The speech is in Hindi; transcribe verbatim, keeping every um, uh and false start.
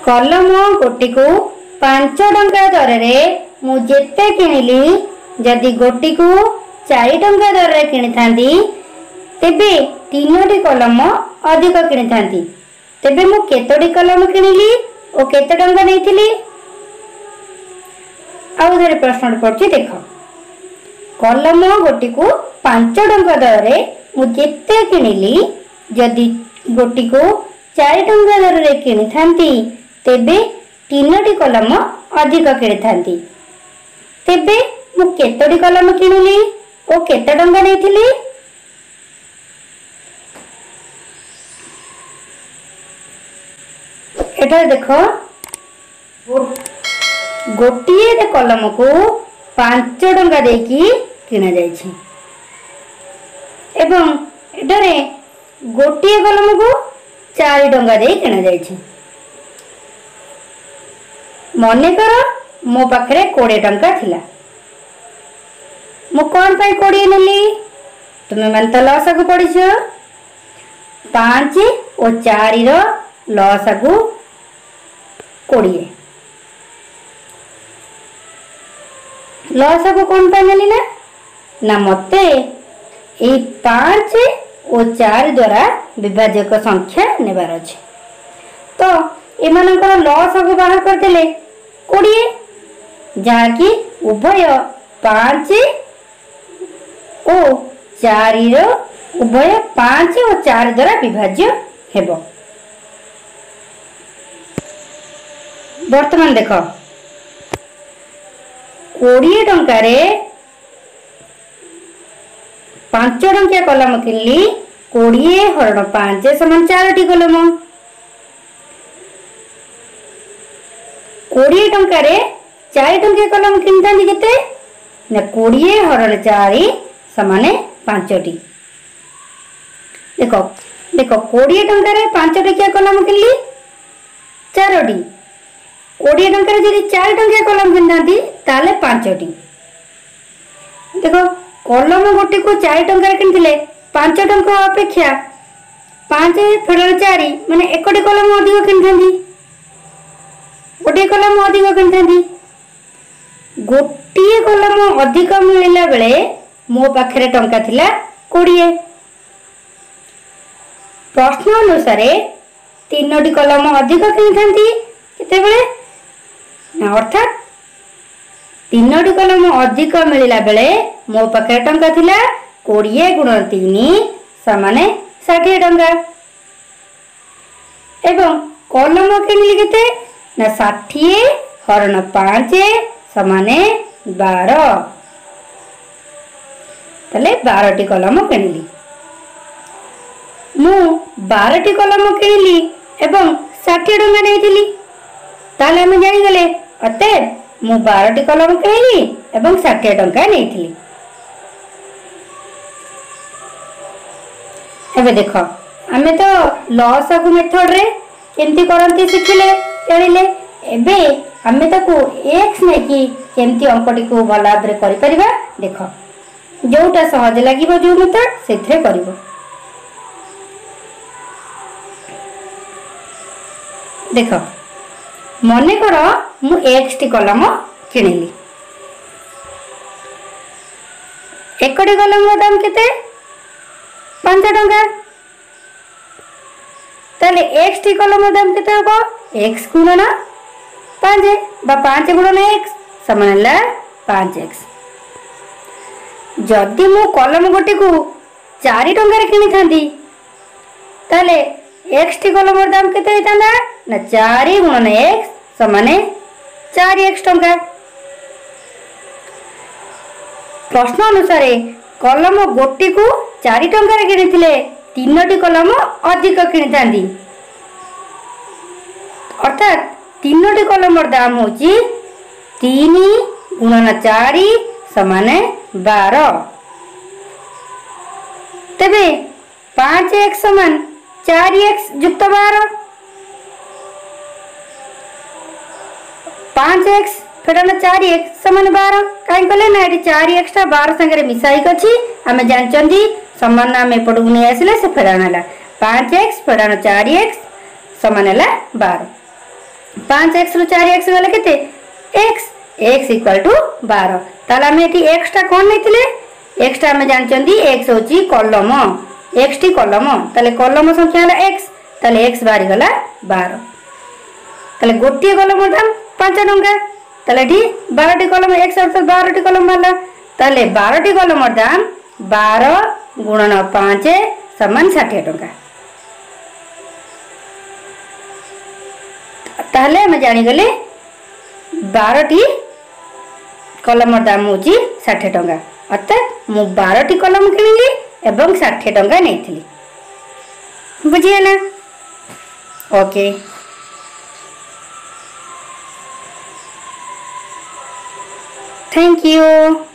कलम गोटी को पांच टंका दर मु जेते किनिली जदि गोटी को चार टंका दर किनी थांती तेबे तीनोटी कलम अधिक किनी थांती। तेबे मु केतोटी कलम किनिली और केते टंका नेइथिली। आउ धरे प्रश्न पड़छि देख। कलम गोटी को पांच टंका दर मु जेते किनिली जदि गोटी को चार टंका दर रे किनी थांती तेबे तीनोटी कलम अधिक किनी थांती। तेबे मु केतोटी कलम किनिली और केते टंका नेइथिली। एटा देखो गोटिए कलम को पांच टंका देकी किना जाइछि एवं एटारे गोटिए कलम को चार टंका दे किना जाइछि। मने कर मो पाखरे कोड़े टंका थिला मु कौन पाई कोड़े नेली तुमे मन तो लॉस को पड़ी छ पांच और चार रो लॉस को कोड़िए लॉस को कौन पाई नेली ना ना मते ए पांच और चार द्वारा विभाजक संख्या नेबार अछि। तो एमानकर लॉस को बाहर कर देले कोड़िए जहाँ कि उभय पांच और चार उभय पांच और चार द्वारा विभाज्य हेबो। वर्तमान देख कोड़िए टंकार पांच टंकिया कलम किनली कोड़िए हरण पांच समान चार टी कलम। कोड़िए टंकार चार टंकिया कलम किनता केते ना कोड़िए हरण चार समान पांचटी। देख देख कोड़िए टंकार पांच टंकिया कलम किनली चारोटी कोड़िए टंकार जदि चार टंकिया कलम किनती ताले पांचटी। देख कलम गोटी को चार टंका किनथिले पांच टंका अपेक्षा पांच फेडर चार माने एकटी कलम अधिक किनथांती गोटे कलम अधिक किनथांती। गोटिए कलम अधिक मिलला बेले मो पाखरे टंका थिला कोड़िए। प्रश्न अनुसार तीनोटी कलम अधिक किनथांती केते बेले ना अर्थात तीनोटी कलम अधिक मिलला बेले मो पाखे टंका थिला कोड़िए गुण तीन समान षाठी टंका एवं कलम किनिली केते ना षाठी हरण पांच समान बार तले बारटी कलम किनिली। मु बारटी कलम किनिली एवं षाठी टंका नेइथिली ताले हम जानि गले अते मु बारटी कलम किनिली एवं षाठी टंका नेइथिली। एबे देख आमे तो लॉस को मेथड रे केमती करंती सिखिले जानिले एबे आमे ताको x ने कि केमती अंकटी को भला भाबरे करि परिबा। देख जोटा सहज लागिबो जो मेथड सेथरे करिवो। देख मने कर मु x टी कलम किनिली एकटी कलम दाम केते पांच टंका ताले x टी कलम दाम केते हबो x गुणन पांच बा पांच गुणन x समान हला पांच एक्स। जदि मु कलम गोटी को चार टंका रे किनी थांदी ताले x टी कलम दाम केते हेतांदा ना चार गुणन x समान चार एक्स टंका। प्रश्न अनुसार कलम गोटी को चार टंका रे किनिथिले तीनोटी कलम अधिक किनी थांदी अर्थात तीनोटी कलम दाम होची तीन गुणन चार समान बार। तेबे पांच एक्स समान चार एक्स युक्त बार पांच एक्स फेडन चार एक्स समान बार कहीं कले ना ये चार एक्स टा बार संगे मिसाई कछि आमे जानचंदी समान नाम एपटू नहीं आसिले से फेडान हला पांच एक्स फेडान चार एक्स समान हला बार। पांच एक्स रु चार एक्स गले केते एक्स एक्स इक्वल टू बारह ताले हम एटी एक्स टा कोन नेतिले एक्स टा हम जानचंदी एक्स होची कॉलम एक्स टी कॉलम ताले कॉलम संख्या हला एक्स ताले एक्स बारी गला बारह ताले गोटे कॉलम दाम पांच टंका ताले ठी बारह टी कॉलम एक्स अर्थात बारह टी कॉलम वाला ताले बारह टी कॉलम दाम बारह गुणन पांच समान साठ टंका ताले हम जानी गले बारह टी कलम दाम हूँ साठ टंका अर्थात मु बारह टी कलम किणिली एवं साठ टंका नहीं बुझीगला ओके थैंक यू।